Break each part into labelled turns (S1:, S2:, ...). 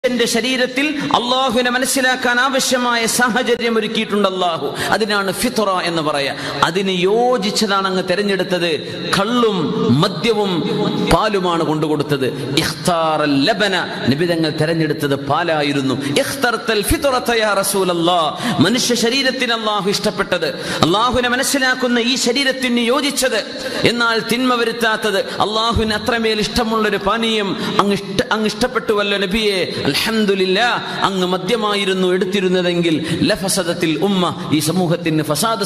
S1: എന്റെ ശരീരത്തിൽ അള്ളാഹുവിനെ മനസ്സിലാക്കാൻ ആവശ്യമായ സാഹചര്യം ഒരുക്കിയിട്ടുണ്ട് അള്ളാഹു. അതിനാണ് ഫിത്ര എന്ന് പറയാ. അതിന് യോജിച്ചതാണ് അങ്ങ് തെരഞ്ഞെടുത്തത്. കള്ളും മദ്യവും പാലുമാണ് കൊണ്ടുകൊടുത്തത്. ഇഖ്താറൽ ലബന, നബി തങ്ങൾ തെരഞ്ഞെടുത്തത് പാലായിരുന്നു. ഇഖ്തർതൽ ഫിത്രത യാ റസൂലല്ലാഹ്, മനുഷ്യ ശരീരത്തിന് അള്ളാഹു ഇഷ്ടപ്പെട്ടത്, അള്ളാഹുവിനെ മനസ്സിലാക്കുന്ന ഈ ശരീരത്തിന് യോജിച്ചത്, എന്നാൽ തിന്മ വരുത്താത്തത്, അള്ളാഹുവിന് അത്രമേൽ ഇഷ്ടമുള്ളൊരു പാനീയം അങ്ങ് ഇഷ്ടപ്പെട്ടുവല്ലോ നബിയെ, അൽഹംദുലില്ലാഹ്, അങ്ങ് മദ്യമായിരുന്നു എടുത്തിരുന്നതെങ്കിൽ ലഫസദത്തിൽ ഉമ്മ, ഈ സമൂഹത്തിന് ഫസാദ്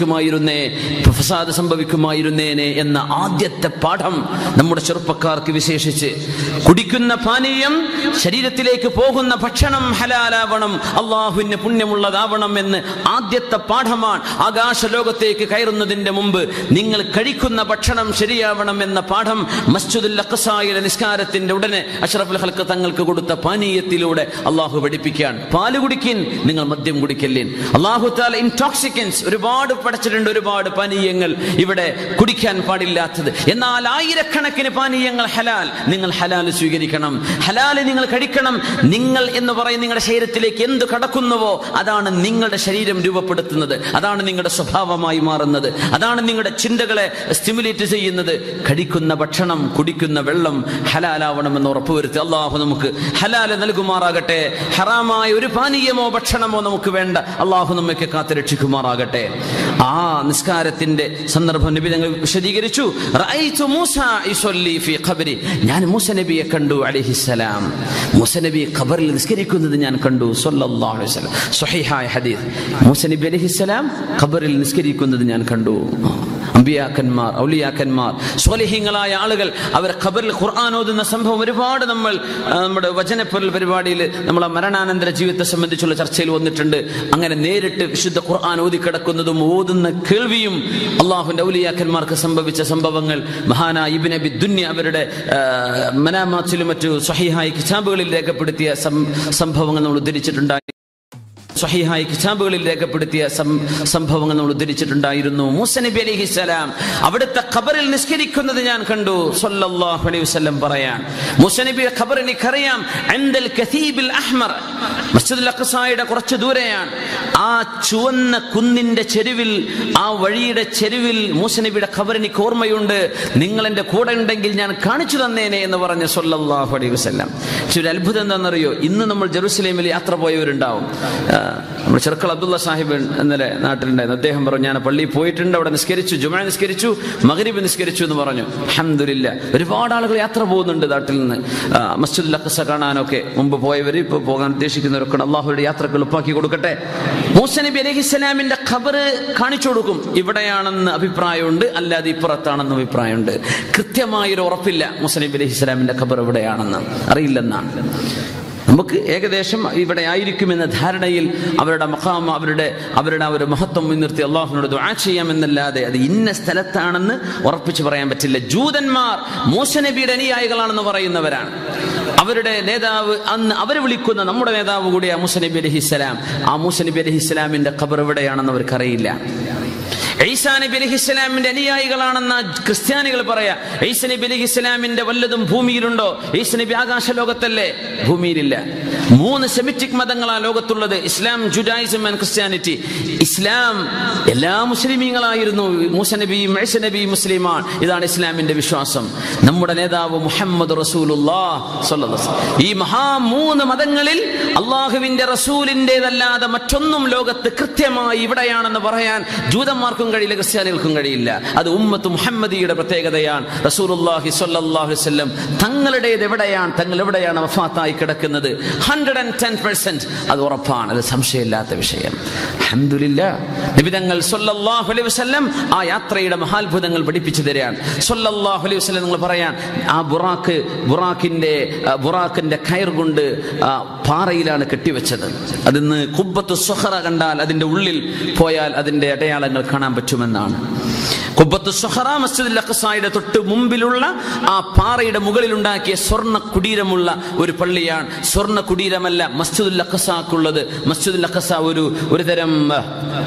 S1: സംഭവിക്കുമായിരുന്നേനെ എന്ന ആദ്യത്തെ പാഠം നമ്മുടെ ചെറുപ്പക്കാർക്ക് വിശേഷിച്ച്. കുടിക്കുന്ന പാനീയം, ശരീരത്തിലേക്ക് പോകുന്ന ഭക്ഷണം ഹലാലാവണം, അള്ളാഹുവിന് പുണ്യമുള്ളതാവണം എന്ന് ആദ്യത്തെ പാഠമാണ്. ആകാശ ലോകത്തേക്ക് കയറുന്നതിന്റെ മുമ്പ് നിങ്ങൾ കഴിക്കുന്ന ഭക്ഷണം ശരിയാവണം എന്ന പാഠം മസ്ജിദുൽ അഖ്സായിലെ നിസ്കാരത്തിന്റെ ഉടനെ അഷ്റഫുൽ ഖൽഖ് തങ്ങൾക്ക് കൊടുത്ത പാനീയത്തിലൂടെ അള്ളാഹു പഠിപ്പിക്കാൻ. പാല് കുടിക്കിൻ, നിങ്ങൾ മദ്യം കുടിക്കല്ലേൻ. അള്ളാഹു തആല ഇൻടോക്സിക്കൻസ് ഒരുപാട് പഠിച്ചിട്ടുണ്ട്, ഒരുപാട് പാനീയങ്ങൾ ഇവിടെ കുടിക്കാൻ പാടില്ലാത്തത്. എന്നാൽ ആയിരക്കണക്കിന് പാനീയങ്ങൾ ഹലാൽ. നിങ്ങൾ ഹലാൽ സ്വീകരിക്കണം, ഹലാൽ നിങ്ങൾ കഴിക്കണം. നിങ്ങൾ എന്ന് പറയുന്ന നിങ്ങളുടെ ശരീരത്തിലേക്ക് എന്ത് കടക്കുന്നുവോ അതാണ് നിങ്ങളുടെ ശരീരം രൂപപ്പെടുത്തുന്നത്, അതാണ് നിങ്ങളുടെ സ്വഭാവമായി മാറുന്നത്, അതാണ് നിങ്ങളുടെ ചിന്തകളെ സ്റ്റിമുലേറ്റ് ചെയ്യുന്നത്. കഴിക്കുന്ന ഭക്ഷണം, കുടിക്കുന്ന വെള്ളം ഹലാലാവണമെന്ന് ഉറപ്പുവരുത്തി അള്ളാഹു നമുക്ക് ഹലാല് നൽകുമാറാകട്ടെ. ഹറാമായ ഒരു പാനീയമോ ഭക്ഷണമോ നമുക്ക് വേണ്ട. അള്ളാഹു നമ്മെ കാത്തുരക്ഷിക്കുമാറാകട്ടെ. ആ നിസ്കാരത്തിന്റെ സന്ദർഭം നബി തങ്ങൾ വിശദീകരിച്ചു. റഅയ്തു മൂസ യുസല്ലി ഫീ ഖബ്രി, ഞാൻ മൂസ നബിയെ കണ്ടു അലൈഹിസ്സലാം. മൂസ നബി ഖബറിൽ നിസ്കരിക്കുന്നത് ഞാൻ കണ്ടു സല്ലല്ലാഹു അലൈഹി വസല്ലം. സ്വഹീഹായ ഹദീസ്. മൂസ നബി അലൈഹിസ്സലാം ഖബറിൽ നിസ്കരിക്കുന്നത് ഞാൻ കണ്ടു. അമ്പിയാക്കന്മാർ, ഔലിയാക്കന്മാർ, സ്വാലിഹീങ്ങളായ ആളുകൾ അവർ ഖബറിൽ ഖുർആൻ ഓതുന്ന സംഭവം ഒരുപാട് നമ്മുടെ വചനപ്പൊരുൾ പരിപാടിയിൽ നമ്മളെ മരണാനന്തര ജീവിതത്തെ സംബന്ധിച്ചുള്ള ചർച്ചയിൽ വന്നിട്ടുണ്ട്. അങ്ങനെ നേരിട്ട് വിശുദ്ധ ഖുർആൻ ഓതിക്കിടക്കുന്നതും ഓതുന്ന കേൾവിയും അള്ളാഹുവിന്റെ ഔലിയാക്കന്മാർക്ക് സംഭവിച്ച സംഭവങ്ങൾ മഹാനായ ഇബ്നു അബി ദുന്യ അവരുടെ മനാമാത്തിലും മറ്റു സ്വഹീഹായ കിതാബുകളിൽ രേഖപ്പെടുത്തിയ സംഭവങ്ങൾ നമ്മൾ ഉദ്ധരിച്ചിട്ടുണ്ടായി. സംഭവങ്ങൾ നമ്മൾ ഉദ്ധരിച്ചിട്ടുണ്ടായിരുന്നു. മൂസ നബി അലൈഹിസ്സലാം അവിടുത്തെ ഖബറിൽ നിസ്കരിക്കുന്നത് ഞാൻ കണ്ടു സല്ലല്ലാഹു അലൈഹി വസല്ലം പറയാൻ. മൂസ നബിയുടെ ഖബർ എനിക്കറിയാം. അൻദൽ കസീബിൽ അഹ്മർ, മസ്ജിദുൽ അഖ്സായുടെ കുറച്ച് ദൂരെയാണ്. ആ ചുവന്ന കുന്നിന്റെ ചെരുവിൽ, ആ വഴിയുടെ ചെരുവിൽ മൂസ നബിയുടെ ഖബർ എനിക്ക് ഓർമ്മയുണ്ട്. നിങ്ങൾ എന്റെ കൂടെ ഉണ്ടെങ്കിൽ ഞാൻ കാണിച്ചു തന്നേനെ എന്ന് പറഞ്ഞ സല്ലല്ലാഹു അലൈഹി വസല്ലം. പക്ഷെ ഒരു അത്ഭുതം എന്താണെന്നറിയോ? ഇന്ന് നമ്മൾ ജെറുസലേമിൽ യാത്ര പോയവരുണ്ടാവും. നമ്മുടെ ചെറുക്കൾ അബ്ദുള്ള സാഹിബ് ഇന്നലെ നാട്ടിലുണ്ടായിരുന്നു. അദ്ദേഹം പറഞ്ഞു, ഞാൻ പള്ളിയിൽ പോയിട്ടുണ്ട്, അവിടെ നിസ്കരിച്ചു, ജുമുഅ നിസ്കരിച്ചു, മഗ്രിബ് നിസ്കരിച്ചു എന്ന് പറഞ്ഞു. അൽഹംദുലില്ലാഹ്. ഒരുപാട് ആളുകൾ യാത്ര പോകുന്നുണ്ട് നാട്ടിൽ നിന്ന് മസ്ജിദുൽ അഖ്സ കാണാനൊക്കെ. മുമ്പ് പോയവർ, ഇപ്പോൾ പോകാൻ ഉദ്ദേശിക്കുന്നവരൊക്കെ അള്ളാഹുവിന്റെ യാത്രകൾ എളുപ്പാക്കി കൊടുക്കട്ടെ. മൂസ നബി അലൈഹിസ്സലാമിന്റെ ഖബർ കാണിച്ചു കൊടുക്കും. ഇവിടെയാണെന്ന് അഭിപ്രായമുണ്ട്, അല്ലാതെ ഇപ്പുറത്താണെന്ന് അഭിപ്രായമുണ്ട്. കൃത്യമായൊരു ഉറപ്പില്ല മൂസ നബി അലൈഹിസ്സലാമിന്റെ ഖബർ എവിടെയാണെന്ന്, അറിയില്ലെന്നാണ്. നമുക്ക് ഏകദേശം ഇവിടെ ആയിരിക്കുമെന്ന ധാരണയിൽ അവരുടെ മഖാം, അവരുടെ ആ ഒരു മഹത്വം മുൻനിർത്തി അള്ളാഹുവിനോട് ദുആ ചെയ്യാമെന്നല്ലാതെ അത് ഇന്ന സ്ഥലത്താണെന്ന് ഉറപ്പിച്ച് പറയാൻ പറ്റില്ല. ജൂതന്മാർ മൂസ നബിയുടെ അനുയായികളാണെന്ന് പറയുന്നവരാണ്. അവരുടെ നേതാവ്, അന്ന് അവർ വിളിക്കുന്ന നമ്മുടെ നേതാവ് കൂടിയ മൂസ നബി അലൈഹിസ്സലാം. ആ മൂസ നബി അലൈഹിസ്സലാമിന്റെ ഖബർ എവിടെയാണെന്ന് അവർക്കറിയില്ല. ഈസാ നബി അലൈഹിസ്സലാമിന്റെ അനുയായികളാണെന്ന ക്രിസ്ത്യാനികൾ പറയാ. ഈസാ നബി അലൈഹിസ്സലാമിന്റെ വല്ലതും ഭൂമിയിലുണ്ടോ? ഈസാ നബി ആകാശ ലോകത്തല്ലേ, ഭൂമിയിലില്ല. 3 സെമിറ്റിക് മതങ്ങളാ ലോകത്തുള്ളത്: Islam, Judaism and Christianity. Islam എല്ലാ മുസ്ലിമീങ്ങളായിരുന്നു. മൂസ നബിയും ഈസാ നബിയും മുസ്ലിമാണ്. ഇതാണ് ഇസ്ലാമിന്റെ വിശ്വാസം. നമ്മുടെ നേതാവ് മുഹമ്മദ് റസൂലുള്ളാഹ് സ്വല്ലല്ലാഹു അലൈഹി വസല്ലം. ഈ 3 മതങ്ങളിൽ അള്ളാഹുവിന്റെ റസൂലിന്റേതല്ലാതെ മറ്റൊന്നും ലോകത്ത് കൃത്യമായി ഇവിടെയാണെന്ന് പറയാൻ ജൂതന്മാർക്കും കഴിയില്ല, ക്രിസ്ത്യാനികൾക്കും കഴിയില്ല. അത് ഉമ്മത്ത് മുഹമ്മദിയുടെ പ്രത്യേകതയാണ്. റസൂലുള്ളാഹി സ്വല്ലല്ലാഹു അലൈഹി വസല്ലം തങ്ങളുടേത് എവിടെയാണ്, തങ്ങൾ എവിടെയാണ് വഫാത്തായി കിടക്കുന്നത്, 110% അത് ഉറപ്പാണ്, അത് സംശയമില്ലാത്ത വിഷയം. അൽഹംദുലില്ലാഹ്. നബി തങ്ങൾ സ്വല്ലല്ലാഹു അലൈഹി വസല്ലം ആ യാത്രയുടെ മഹാത്ഭുതങ്ങൾ പഠിപ്പിച്ചു തരാൻ. സ്വല്ലല്ലാഹു അലൈഹി വസല്ലം നിങ്ങൾ പറയാൻ, ആ ബുറാക്കിന്റെ കയർ കൊണ്ട് പാറയിലാണ് കെട്ടിവെച്ചത്. അതിന്ന് ഖുബ്ബത്തു സുഖറ കണ്ടാൽ, അതിന്റെ ഉള്ളിൽ പോയാൽ അതിന്റെ അടയാളങ്ങൾ കാണാൻ പറ്റുമെന്നാണ്. ഖുബ്ബത്തു സുഖറ മസ്ജിദുൽ അഖ്സായുടെ തൊട്ട് മുമ്പിലുള്ള ആ പാറയുടെ മുകളിൽ ഉണ്ടാക്കിയ സ്വർണ്ണ കുടീരമുള്ള ഒരു പള്ളിയാണ്. സ്വർണ്ണ കുടീരമല്ല മസ്ജിദുൽ അഖ്സാക്കുള്ളത്. മസ്ജിദുൽ അഖ്സ ഒരു തരം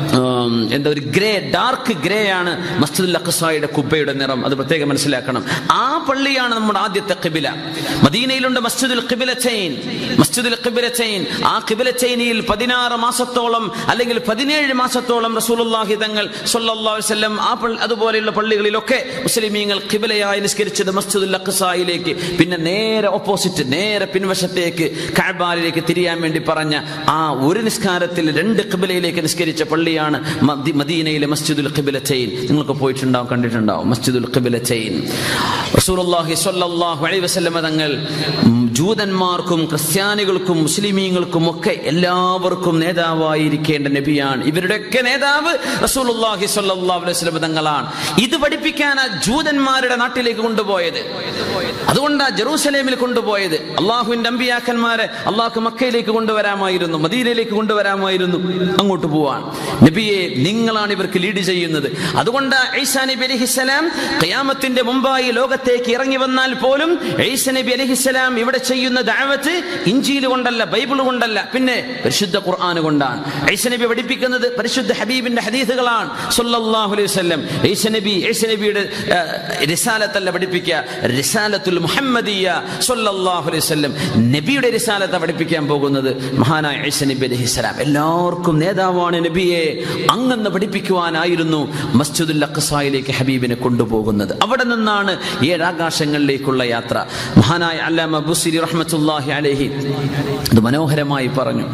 S1: നിറം. എന്താ, ഒരു ഗ്രേ, ഡാർക്ക് ഗ്രേ ആണ് മസ്ജിദുൽ അഖ്സയുടെ കുബ്ബയുടെ നിറം. അത് പ്രത്യേകം മനസ്സിലാക്കണം. ആ പള്ളിയാണ് നമ്മുടെ ആദ്യത്തെ ഖിബില. മദീനയിലുണ്ട് മസ്ജിദുൽ ഖിബിലത്തൈൻ. മസ്ജിദുൽ ഖിബിലത്തൈൻ, ആ ഖിബിലത്തൈനിൽ 16 മാസത്തോളം അല്ലെങ്കിൽ 17 മാസത്തോളം റസൂലുള്ളാഹി തങ്ങൾ സ്വല്ലല്ലാഹു അലൈഹി വസല്ലം അതുപോലെയുള്ള പള്ളികളിലൊക്കെ മുസ്ലിമീങ്ങൾ ഖിബിലയായി നിസ്കരിച്ചത് മസ്ജിദുൽ അഖ്സയിലേക്ക്. പിന്നെ നേരെ ഓപ്പോസിറ്റ്, നേരെ പിൻവശത്തേക്ക് കഅബയിലേക്ക് തിരിയാൻ വേണ്ടി പറഞ്ഞ ആ ഒരു നിസ്കാരത്തിൽ 2 ഖിബിലയിലേക്ക് നിസ്കരിച്ച പള്ളിയാണ് മദീനയിലെ മസ്ജിദുൽ ഖിബിലത്തൈൻ. നിങ്ങൾക്ക് പോയിട്ടുണ്ടാവും, കണ്ടിട്ടുണ്ടാവും മസ്ജിദുൽ ഖിബിലത്തൈൻ. റസൂലുള്ളാഹി സ്വല്ലല്ലാഹു അലൈഹി വസല്ലം തങ്ങൾ ജൂതന്മാർക്കും ക്രിസ്ത്യാനികൾക്കും മുസ്ലിമീങ്ങൾക്കും ഒക്കെ എല്ലാവർക്കും നേതാവായിരിക്കേണ്ട നബിയാണ്. ഇവരുടെയൊക്കെ നേതാവ് റസൂലുള്ളാഹി സ്വല്ലല്ലാഹു അലൈഹി വസല്ലം തങ്ങളാണ്. ഇത് പഠിപ്പിക്കാനാ ജൂതന്മാരുടെ നാട്ടിലേക്ക് കൊണ്ടുപോയത്. അതുകൊണ്ടാണ് ജെറൂസലേമിൽ കൊണ്ടുപോയത്. അള്ളാഹുവിന്റെ അമ്പിയാക്കന്മാരെ അള്ളാഹു മക്കയിലേക്ക് കൊണ്ടുവരാമായിരുന്നു, മദീനയിലേക്ക് കൊണ്ടുവരാമായിരുന്നു. അങ്ങോട്ട് പോവാൻ നബിയെ നിങ്ങളാണ് ഇവർക്ക് ലീഡ് ചെയ്യുന്നത്. അതുകൊണ്ട് ഈസാ നബി അലൈഹിസ്സലാം ഖിയാമത്തിന്റെ മുമ്പായി ലോകത്തേക്ക് ഇറങ്ങി വന്നാൽ പോലും ഈസാ നബി അലൈഹിസ്സലാം ഇവിടെ ചെയ്യുന്ന ദഅവത്ത് ഇഞ്ചീൽ കൊണ്ടല്ല, ബൈബിൾ കൊണ്ടല്ല, പിന്നെ പരിശുദ്ധ ഖുർആൻ കൊണ്ടാണ്. ഈസാ നബി പഠിപ്പിക്കുന്നത് പരിശുദ്ധ ഹബീബിന്റെ ഹദീസുകളാണ് സ്വല്ലല്ലാഹു അലൈഹി വസല്ലം. ഈസാ നബിയുടെ റിസാലത്തല്ല പഠിപ്പിക്കുക, റിസാലത്തുൽ മുഹമ്മദിയ്യ സ്വല്ലല്ലാഹു അലൈഹി വസല്ലം. നബിയുടെ റിസാലത്ത് പഠിപ്പിക്കാൻ പോകുന്നത് മഹാനായ ഈസാ നബി അലൈഹിസ്സലാം. എല്ലാവർക്കും നേതാവാണ് നബിയെ. അങ്ങെന്ന് പഠിപ്പിക്കുവാനായിരുന്നു മസ്ജിദുൽ അഖ്സയിലേക്ക് ഹബീബിനെ കൊണ്ടുപോകുന്നത്. അവിടെ നിന്നാണ് 7 ആകാശങ്ങളിലേക്കുള്ള യാത്ര. മഹാനായ അല്ലാമ ബുസ്രി റഹ്മത്തുള്ളാഹി അലൈഹി ഇത് മനോഹരമായി പറഞ്ഞു.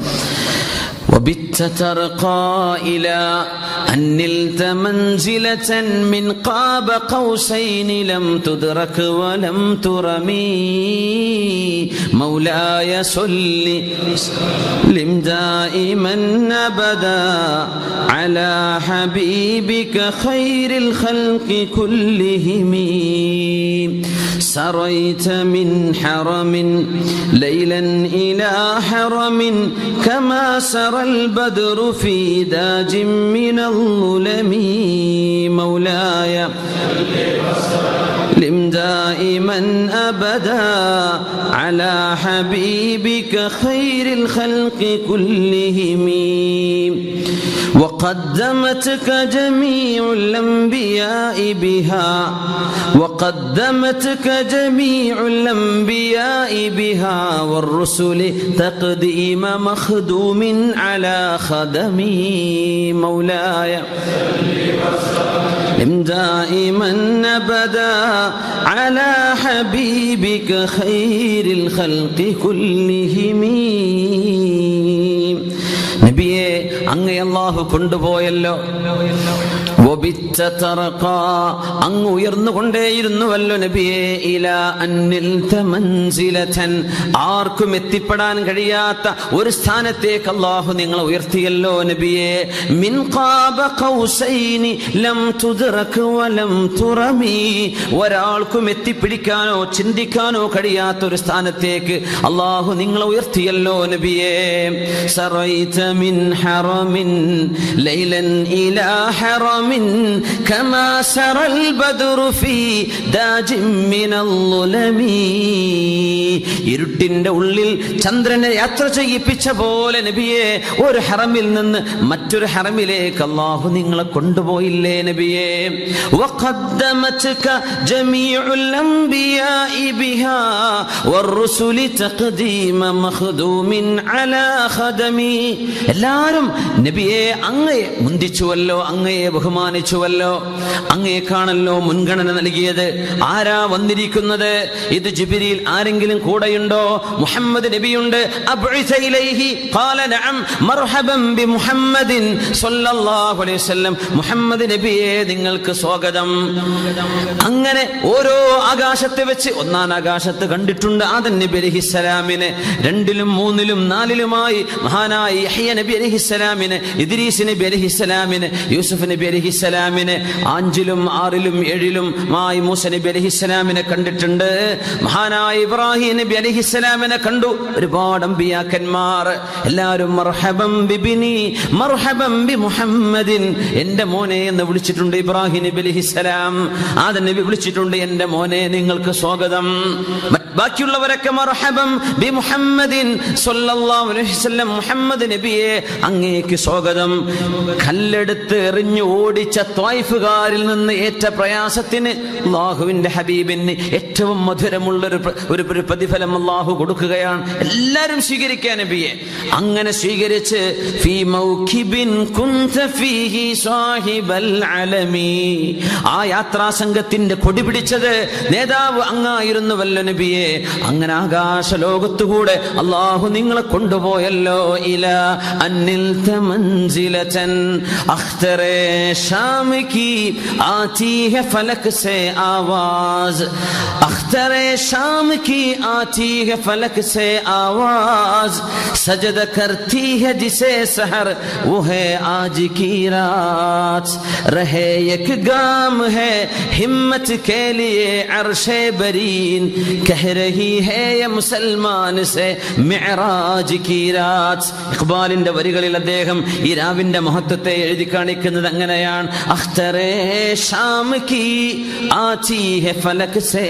S1: وبت ترقى إلى أن نلت منزلة من قاب قوسين لم تدرك ولم ترمي مولاي صل لم دائما أبدا على حبيبك خير الخلق كلهم سريت من حرم ليلا إلى حرم كما سرى البدر في داج من الظلم مولاي لم دائما أبدا على حبيبك خير الخلق كلهم وقدمتك جميع الأنبياء بها وقدمتك جميع الأنبياء بها والرسل تقديم مخدوم على خدمي مولاي دائما أبدا على حبيبك خير الخلق كلهم നബിയെ അങ്ങേ അല്ലാഹു കൊണ്ടുപോയല്ലോ. അങ്ങ് ഉയർന്നുകൊണ്ടേയിരുന്നുവല്ലോ നബിയെ. ഇലാ അന്നിൽത മൻസിലതൻ, ആർക്കും എത്തിപ്പെടാൻ കഴിയാത്ത ഒരു സ്ഥാനത്തേക്ക് അല്ലാഹു നിങ്ങളെ ഉയർത്തിയല്ലോ നബിയെ. മിൻ ഖാബ ഖൗസൈനി ലം തുദ്റക വലം തുറമി, ഒരാൾക്കും എത്തിപ്പിടിക്കാനോ ചിന്തിക്കാനോ കഴിയാത്ത ഒരു സ്ഥാനത്തേക്ക് അല്ലാഹു നിങ്ങളെ ഉയർത്തിയല്ലോ നബിയെ. സറൈത മിൻ ഹറമിൻ ലൈലൻ ഇലാ ഹറമിൻ كما سرى البدر في داج من الظلم, ഇരുട്ടിന്റെ ഉള്ളിൽ ചന്ദ്രനെ യാത്ര ചെയ്യിപ്പിച്ച പോലെ നബിയെ ഒരു ഹറമിൽ നിന്ന് മറ്റൊരു ഹറമിലേക്ക് അല്ലാഹു നിങ്ങളെ കൊണ്ടുപോയില്ലേ നബിയെ. وقدمتك جميع الأنبياء بها والرسل تقديم مخدوم على خدمي, എല്ലാവരും നബിയെ അങ്ങയെ മുന്തിച്ചുവല്ലോ, അങ്ങയെ ബഹുമാനിച്ചുവല്ലോ, അങ്ങേക്കാണല്ലോ മുൻഗണന നൽകിയത്. ആരാ വന്നിരിക്കുന്നത്? ഇത് ജിബ്രീൽ. ആരെങ്കിലും കൂടെയുണ്ടോ? മുഹമ്മദ് നബിയുണ്ട്. അബ്ഇസ ഇലൈഹി ഖാല നഅം മർഹബൻ ബി മുഹമ്മദിൻ സ്വല്ലല്ലാഹു അലൈഹി വസല്ലം. മുഹമ്മദ് നബിയെ നിങ്ങൾക്ക് സ്വാഗതം. അങ്ങനെ ഓരോ ആകാശത്തെ വെച്ച് ഒന്നാം ആകാശത്ത് കണ്ടിട്ടുണ്ട് ആദം നബി അലൈഹിസ്സലാമിനെ, 2ലും 3ലും 4ലുമായി മഹാനായ യഹ്യ നബി അലൈഹിസ്സലാമിനെ, ഇദ്രീസ് നബി അലൈഹിസ്സലാമിനെ, യൂസുഫ് നബി അലൈഹിസ്സലാമിനെ, 5ലും 6ലും 7ലും മായി മൂസ നബി അലൈഹിസ്സലാമിനെ കണ്ടിട്ടുണ്ട്. മഹാനായ ഇബ്രാഹിം നബി അലൈഹിസ്സലാമിനെ കണ്ടു. ഒരുപാട് അമ്പിയാക്കന്മാർ എല്ലാവരും മർഹബൻ ബിബിനി മർഹബൻ ബി മുഹമ്മദിൻ, എന്റെ മോനെ എന്ന് വിളിച്ചിട്ടുണ്ട് ഇബ്രാഹിം നബി അലൈഹിസ്സലാം. ആദം നബി വിളിച്ചിട്ടുണ്ട് എന്റെ മോനെ നിങ്ങൾക്ക് സ്വാഗതം. ബാക്കിയുള്ളവരൊക്കെ മർഹബൻ ബി മുഹമ്മദിൻ സ്വല്ലല്ലാഹു അലൈഹി വസല്ലം, മുഹമ്മദ് നബിയെ അങ്ങേ അവിടേക്ക് സ്വാഗതം. കല്ലെടുത്ത് എറിഞ്ഞു ഓടിച്ച ത്വായിഫുകാരിൽ നിന്ന് ഏറ്റ പ്രയാസത്തിന് അല്ലാഹുവിന്റെ ഹബീബിന് ഏറ്റവും മധുരമുള്ള ഒരു പ്രതിഫലം അല്ലാഹു കൊടുക്കുകയാണ്. എല്ലാവരും സ്വീകരിക്കാൻ നബിയെ. അങ്ങനെ സ്വീകരിച്ച് ഫീ മൗഖിബിൻ കുൻത ഫീഹി സാഹിബൽ അലമി, ആ യാത്രാ സംഘത്തിന്റെ കൊടി പിടിച്ചത് നേതാവ് അങ്ങായിരുന്നുവല്ലോ നബിയെ. അങ്ങനെ ആകാശ ലോകത്തുകൂടെ അല്ലാഹു നിങ്ങളെ കൊണ്ടുപോയല്ലോ. ഇലാ അന്നിൽ തമൻസിലതൻ അഖ്തറേ शाम की आती है फलक से आवाज, अख्तरे शाम की आती है फलक से आवाज, सजदा करती है जिसे सहर वो है आज की रात, रहे एक गाम है हिम्मत के लिए अर्शे बरीन, कह रही है ये मुसलमान से मिअराज की रात. ഇഖ്ബാലിന്റെ വരികളിൽ അദ്ദേഹം ഈ രാവിന്റെ മഹത്വത്തെ എഴുതി കാണിക്കുന്നത് അങ്ങനെയാണ്. അഖ്തറേ ഷാം കി ആതി ഹെ ഫലക് സേ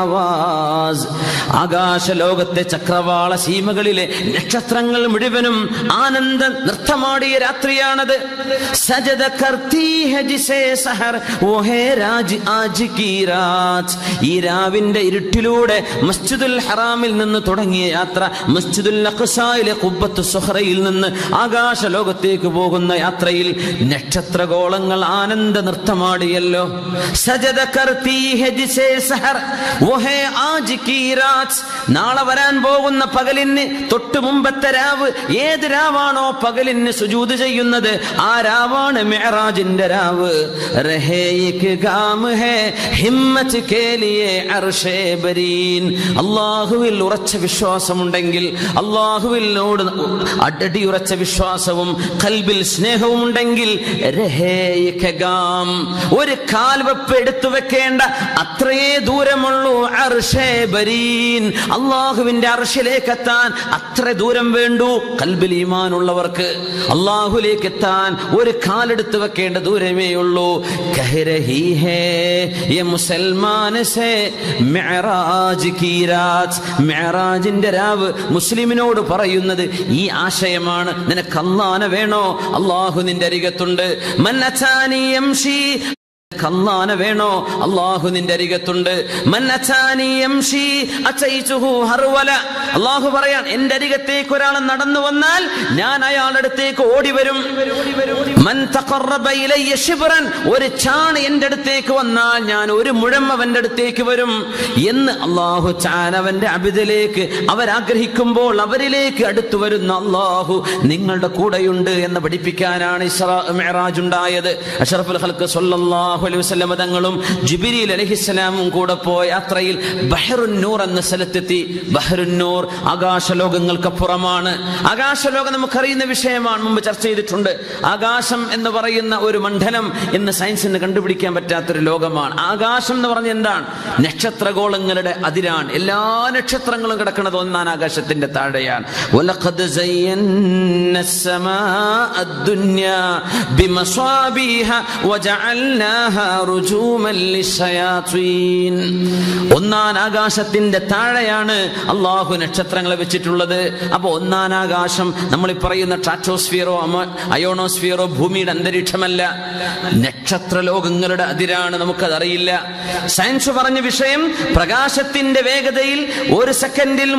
S1: ആവാസ്, ആകാശ ലോകത്തെ ചക്രവാള സീമകളിലെ നക്ഷത്രങ്ങൾ മുഴുവനും ആനന്ദ നൃത്തമാടിയ രാത്രിയാണത്. സജദ കർത്തി ഹെ ജിസേ സഹർ വോ ഹേ രാജ് ആജ് കി രാത്. ഈ രാവിന്റെ ഇരുട്ടിലൂടെ മസ്ജിദുൽ ഹറാമിൽ നിന്ന് തുടങ്ങിയ യാത്ര മസ്ജിദുൽ അഖ്സായിലെ ഖുബ്ബത്തു സുഹ്റയിൽ നിന്ന് ആകാശ ലോകത്തേക്ക് പോകുന്ന യാത്രയിൽ നക്ഷത്രഗോളങ്ങൾ ആനന്ദ നൃത്തമാടിയല്ലോ. സജദ കർത്തി ഹെ ജിസേ സഹർ വോ ഹേ ആജ് കി രാത്. നാളെ വരാൻ പോകുന്ന പകലിന് തൊട്ട് മുമ്പത്തെ രാവ്, ഏത് രാവാണോ പകലിന് സുജൂദ് ചെയ്യുന്നത് ആ രാവാണ് മിഅ്റാജിന്റെ രാവ്. രഹേ ഏക് ഗാം ഹേ ഹിമ്മത്ത് കേ ലിയേ അർശേ ബരീൻ. അല്ലാഹുവിൽ ഉറച്ച വിശ്വാസമുണ്ടെങ്കിൽ, അല്ലാഹുവിനോട് അടിയുറച്ച വിശ്വാസവും ഖൽബിൽ സ്നേഹവും ഉണ്ടെങ്കിൽ ഒരു കാൽവെപ്പ് എടുത്തു വെക്കേണ്ട അത്രയേ ദൂരമുള്ളൂ അർശേ ബരീൻ. അള്ളാഹുവിന്റെ അർശിലേക്ക് എത്താൻ അത്ര ദൂരം വേണ്ടൂ. ഖൽബിൽ ഈമാനുള്ളവർക്ക് അള്ളാഹുലേക്ക് എത്താൻ ഒരു കാലെടുത്ത് വെക്കേണ്ട ദൂരമേ ഉള്ളൂ. കഹ രഹി ഹേ യേ മുസൽമാൻ സേ മിഅ്റാജ് കി രാത്. മിഅ്റാജിന്റെ രാവ് മുസ്ലിമിനോട് പറയുന്നത് ഈ ആശയമാണ്. നിനക്ക് അല്ലാഹനെ വേണോ? അല്ലാഹു നിന്റെ അരികത്തുണ്ട്. മൻ അതാനി യംശി, അല്ലാഹനെ വേണോ? അല്ലാഹു നിന്റെ അരികത്തുണ്ട്. മൻ അതാനി യംശി അതൈതുഹു ഹർവല. അല്ലാഹു പറയാൻ, എന്റെ അരികത്തേക്ക് ഒരാൾ നടന്നു വന്നാൽ ഞാൻ അയാളുടെ അടുത്തേക്ക് ഓടി വരും. മൻ തഖറബ ഇലയ്യ ശിബ്റൻ, ഒരു ചാണ് എന്റെ അടുത്തേക്ക് വന്നാൽ ഞാൻ ഒരു മുഴം അവന്റെ അടുത്തേക്ക് വരും എന്ന് അല്ലാഹു തആല അവന്റെ അബ്ദിലേക്ക് അവരാഗ്രഹിക്കുമ്പോൾ അവരിലേക്ക് അടുത്തു വരുന്ന അല്ലാഹു നിങ്ങളുടെ കൂടെയുണ്ട് എന്ന് പഠിപ്പിക്കാനാണ് ഇസ്രാ മിഅ്റാജ് ഉണ്ടായത്. അഷ്റഫുൽ ഖൽഖ് സ്വല്ലല്ലാഹു അലൈഹി വസല്ലം തങ്ങളും ജിബ്രീൽ അലൈഹിസ്സലാമും കൂടെ പോയ യാത്രയിൽ ബഹ്റുൻ നൂർ എന്ന സ്ഥലത്തെത്തി. ബഹ്റുൻ നൂർ ആകാശലോകങ്ങൾക്കപ്പുറമാണ്. ആകാശലോകം നമുക്കറിയുന്ന വിഷയമാണ്, മുമ്പ് ചർച്ച ചെയ്തിട്ടുണ്ട്. ആകാശം എന്ന് പറയുന്ന ഒരു മണ്ഡലം ഇന്ന് സയൻസിന് കണ്ടുപിടിക്കാൻ പറ്റാത്തൊരു ലോകമാണ്. ആകാശം എന്ന് പറഞ്ഞ എന്താണ്? നക്ഷത്രഗോളങ്ങളുടെ അതിരാണ്. എല്ലാ നക്ഷത്രങ്ങളും കിടക്കുന്നത് ഒന്നാം ആകാശത്തിന്റെ താഴെയാണ്. വലഖദ് സയ്യന്ന السماء الدنيا بمصابيح وجعلناها رجوما للشياطين. ഒന്നാം ആകാശത്തിന്റെ താഴെയാണ് അള്ളാഹു നക്ഷത്രങ്ങളെ വെച്ചിട്ടുള്ളത്. അപ്പൊ ഒന്നാം ആകാശം നമ്മൾ പറയുന്ന സ്ട്രാറ്റോസ്ഫിയറോ അയോണോസ്ഫിയറോ ഭൂമിയുടെ അന്തരീക്ഷമല്ല, നക്ഷത്രലോകങ്ങളുടെ അതിരാണ്. നമുക്കതറിയില്ല. സയൻസ് പറഞ്ഞ വിഷയം, പ്രകാശത്തിന്റെ വേഗതയിൽ ഒരു സെക്കൻഡിൽ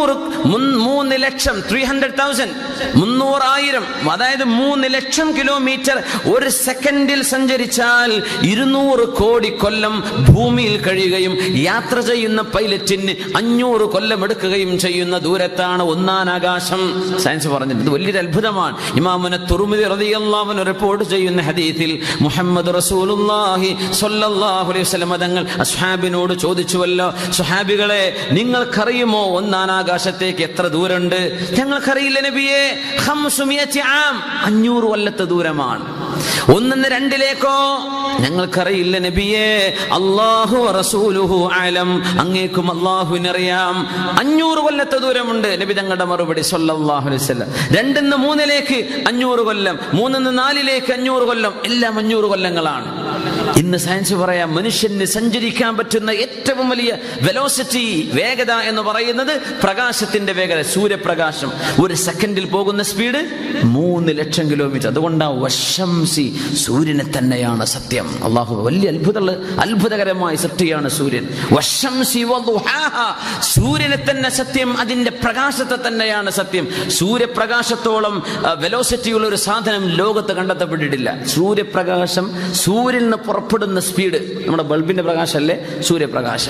S1: 300,000 അതായത് 3 ലക്ഷം കിലോമീറ്റർ ഒരു സെക്കൻഡിൽ സഞ്ചരിച്ചാൽ 200 കോടി കൊല്ലം ഭൂമിയിൽ കഴിയുകയും യാത്ര ചെയ്യുന്ന പൈലറ്റിന് 500 കൊല്ലം എടുക്കുകയും ചെയ്യുന്ന ദൂരത്താണ് ഒന്നാം ആകാശം. സയൻസ് പറഞ്ഞിട്ട് ഇത് വലിയൊരു അത്ഭുതമാണ്. ഇമാമുന തുർമിദി റളിയല്ലാഹു അൻഹു റിപ്പോർട്ട് ചെയ്യുന്ന ഹദീസിൽ മുഹമ്മദ് റസൂലുള്ളാഹി സ്വല്ലല്ലാഹു അലൈഹി വസല്ലം തങ്ങൾ അസ്ഹാബിനോട് ചോദിച്ചുവല്ലോ, സ്വഹാബികളെ നിങ്ങൾക്കറിയുമോ ഒന്നാം ആകാശത്തേക്ക് എത്ര ദൂരമുണ്ട്? ഞങ്ങൾക്കറിയില്ല നബിയേ. 500 ആം, 500 കൊല്ലത്തെ ദൂരമാണ്. 1 2 ഞങ്ങൾക്കറിയില്ല നബിയേ. അല്ലാഹു റസൂലുഹു അലം, അങ്ങേക്കും അല്ലാഹുവിനറിയാം. 500 കൊല്ലത്തെ ദൂരമുണ്ട്. നബി തങ്ങളുടെ മറുപടി സ്വല്ലല്ലാഹു അലൈഹി വസല്ലം. 2 3 500 കൊല്ലം, 3 4 500 കൊല്ലം, എല്ലാം 500 കൊല്ലങ്ങളാണ്. ഇന്ന് സയൻസ് പറയാം മനുഷ്യന് സഞ്ചരിക്കാൻ പറ്റുന്ന ഏറ്റവും വലിയ വെലോസിറ്റി, വേഗത എന്ന് പറയുന്നത് പ്രകാശത്തിന്റെ വേഗത. സൂര്യപ്രകാശം ഒരു സെക്കൻഡിൽ പോകുന്ന സ്പീഡ് 3 ലക്ഷം കിലോമീറ്റർ. അതുകൊണ്ടാ വശംസി, സൂര്യനെ തന്നെയാണ് സത്യം. അള്ളാഹു വലിയ അത്ഭുതകരമായ സൃഷ്ടിയാണ് സൂര്യൻ. വശംസി വദുഹാഹ, സൂര്യനെ തന്നെ സത്യം, അതിന്റെ പ്രകാശത്തെ തന്നെയാണ് സത്യം. സൂര്യപ്രകാശത്തോളം വെലോസിറ്റിയുള്ള ഒരു സാധനം ലോകത്ത് കണ്ടെത്തപ്പെട്ടിട്ടില്ല. സൂര്യപ്രകാശം, സൂര്യനിൽ നിന്ന് പുറപ്പെടുന്ന സ്പീഡ്, നമ്മുടെ ബൾബിന്റെ പ്രകാശമല്ലേ സൂര്യപ്രകാശം,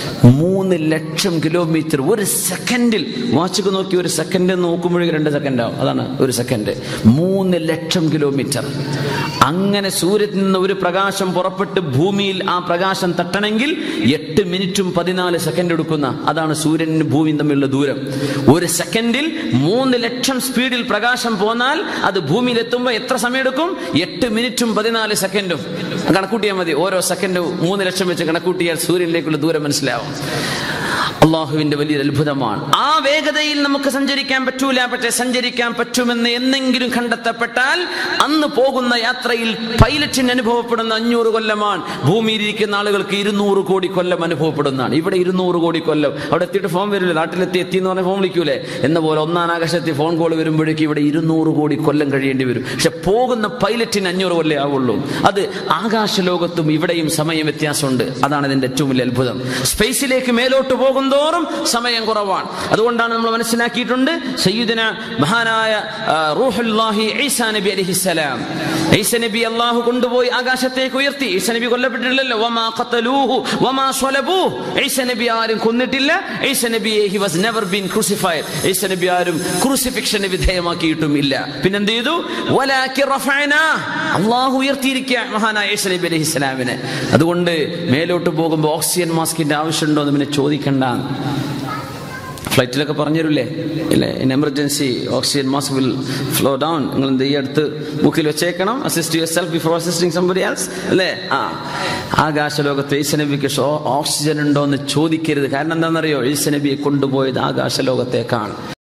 S1: 3 ലക്ഷം കിലോമീറ്റർ ഒരു സെക്കൻഡിൽ. വാച്ചൊക്കെ നോക്കി, ഒരു സെക്കൻഡ് നോക്കുമ്പോഴേക്കും 2 സെക്കൻഡ് ആവും. അതാണ് ഒരു സെക്കൻഡ്. 3 ലക്ഷം കിലോമീറ്റർ. അങ്ങനെ സൂര്യനിൽ നിന്ന് ഒരു പ്രകാശം പുറപ്പെട്ട് ഭൂമിയിൽ ആ പ്രകാശം തട്ടണമെങ്കിൽ 8 മിനിറ്റും 14 സെക്കൻഡ് എടുക്കുന്ന, അതാണ് സൂര്യനും ഭൂമിയും തമ്മിലുള്ള ദൂരം. ഒരു സെക്കൻഡിൽ 3 ലക്ഷം സ്പീഡിൽ പ്രകാശം പോന്നാൽ അത് ഭൂമിയിൽ എത്തുമ്പോൾ എത്ര സമയം എടുക്കും? 8 മിനിറ്റും 14 സെക്കൻഡും. കണക്കൂട്ടിയാൽ മതി. ഓരോ സെക്കൻഡ് 3 ലക്ഷം വെച്ച് കണക്കൂട്ടിയാൽ സൂര്യനിലേക്കുള്ള ദൂരം മനസ്സിലാവും. അള്ളാഹുവിന്റെ വലിയൊരു അത്ഭുതമാണ്. ആ വേഗതയിൽ നമുക്ക് സഞ്ചരിക്കാൻ പറ്റൂല, പക്ഷെ സഞ്ചരിക്കാൻ പറ്റുമെന്ന് എന്നെങ്കിലും കണ്ടെത്തപ്പെട്ടാൽ അന്ന് പോകുന്ന യാത്രയിൽ പൈലറ്റിന് അനുഭവപ്പെടുന്ന 500 കൊല്ലമാണ്. ഭൂമിയിലിരിക്കുന്ന ആളുകൾക്ക് 200 കോടി കൊല്ലം അനുഭവപ്പെടുന്നതാണ്. ഇവിടെ 200 കോടി കൊല്ലം. അവിടെ എത്തിയിട്ട് ഫോൺ വരില്ല, നാട്ടിലെത്തി എന്ന് പറഞ്ഞാൽ ഫോൺ വിളിക്കൂലേ എന്ന പോലെ ഒന്നാം ആകാശത്തിൽ ഫോൺ കോൾ വരുമ്പോഴേക്കും ഇവിടെ 200 കോടി കൊല്ലം കഴിയേണ്ടി വരും. പക്ഷെ പോകുന്ന പൈലറ്റിന് 500 കൊല്ലം ആവുള്ളൂ. അത് ആകാശലോകത്തും ഇവിടെയും സമയം വ്യത്യാസമുണ്ട്. അതാണ് ഇതിന്റെ ഏറ്റവും വലിയ അത്ഭുതം. സ്പേസിലേക്ക് മേലോട്ട് പോകുന്തോറും സമയം കുറവാണ്. അതുകൊണ്ടാണ് നമ്മൾ മനസ്സിലാക്കിയിട്ടുണ്ട്, സയ്യിദുന മഹാനായ റൂഹുല്ലാഹി ഈസാ നബി അലൈഹിസ്സലാം, ഈസാ നബി അല്ലാഹു കൊണ്ടുപോയി ആകാശത്തേക്ക് ഉയർത്തി. ഈസാ നബി കൊല്ലപ്പെട്ടിട്ടില്ലല്ലോ. വമാ ഖതലൂഹു വമാ സ്വലബൂഹു, ഈസാ നബി ആരും കൊന്നിട്ടില്ല. ഈസാ നബിയെ he was never been crucified, ഈസാ നബി ആരും ക്രൂസിഫിക്ഷന് വിധേയമാക്കിയിട്ടും ഇല്ല. പിന്നെന്ത് ചെയ്തു? വലാകിൻ റഫഅനാ, അല്ലാഹു ഉയർത്തിയിരിക്കുക മഹാനായ ഈസാ നബി അലൈഹിസ്സലാമിനെ. അതുകൊണ്ട് മേലോട്ട് പോകുമ്പോൾ ഓക്സിജൻ മാസ്കിന്റെ ആവശ്യമുണ്ടോ എന്ന് പിന്നെ ചോദിക്കണ്ട. ഫ്ലൈറ്റിലൊക്കെ പറഞ്ഞില്ലേ ഇല്ലേ, in emergency oxygen mask will flow down. നിങ്ങൾ എന്ത് ഈ അടുത്ത് ബുക്കിൽ വെച്ചേക്കണം, assist yourself before assisting somebody else അല്ലേ. ആകാശലോകത്ത് ഈസാ നബിക്ക് ഓക്സിജൻ ഉണ്ടോ എന്ന് ചോദിക്കരുത്. കാരണം എന്താണെന്നറിയോ? ഈസാ നബിയെ കൊണ്ടുപോയത് ആകാശലോകത്തേക്കാണ്.